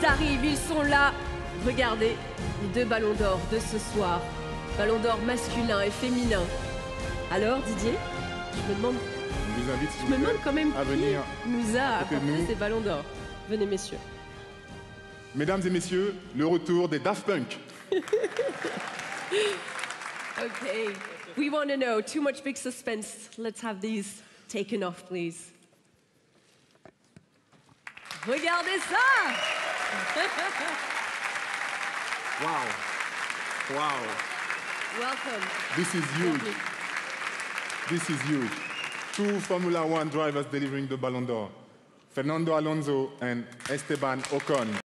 arrivent, ils sont là. Regardez, les 2 ballons d'or de ce soir. Ballon d'or masculin et féminin. Alors, Didier, je me demande quand même à venir qui nous a à côté de apporté nous. ces ballons d'or. Venez, messieurs. Mesdames et messieurs, le retour des Daft Punk. Okay, we want to know. Too much big suspense. Let's have these taken off, please. Regardez ça! Wow. Wow. Welcome. This is huge. Lovely. This is huge. 2 Formula One drivers delivering the Ballon d'Or. Fernando Alonso and Esteban Ocon.